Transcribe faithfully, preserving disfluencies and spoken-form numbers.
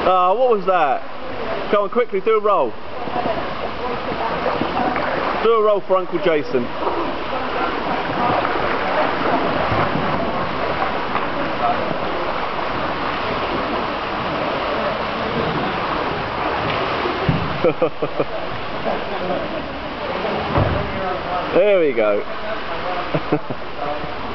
Oh, what was that? Come on, quickly, do a roll. Do a roll for Uncle Jason. There we go.